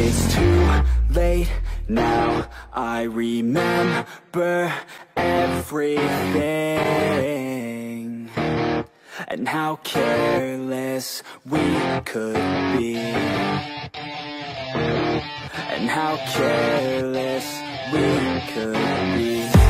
It's too late now, I remember everything, and how careless we could be, and how careless we could be.